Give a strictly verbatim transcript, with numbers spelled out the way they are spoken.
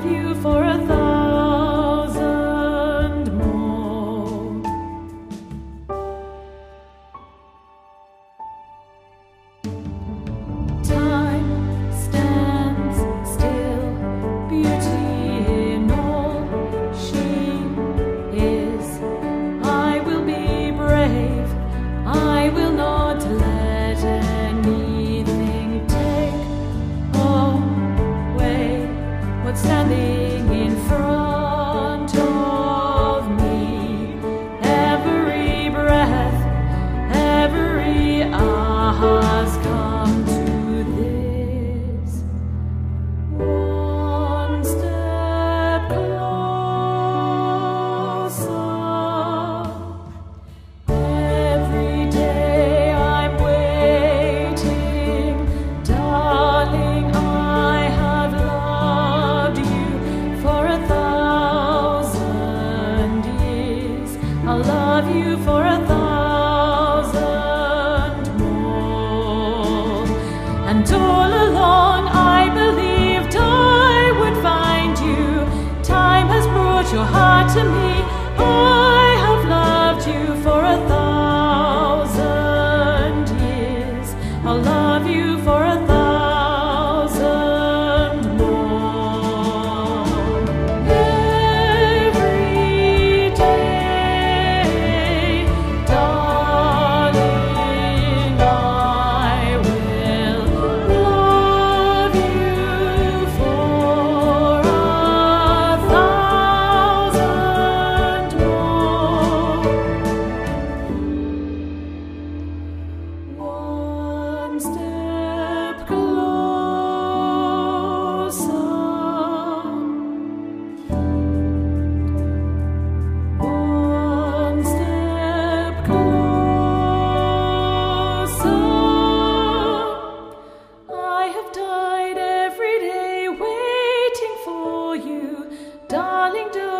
love you for a thousand more. Time stands still, beauty in all she is. I will be brave, I will not let anything take away what's standing in front of me. Every breath, every hour has come to this. One step closer. Every day I'm waiting, darling, I have loved you for a thousand years. I'll love you for a thousand more. And all along I believed I would find you. Time has brought your heart to me. I have loved you for a thousand years. I'll love you for a thousand more. Every day, darling, I will love you for a thousand more. One step closer. One step closer. I have died every day waiting for you, darling. Don't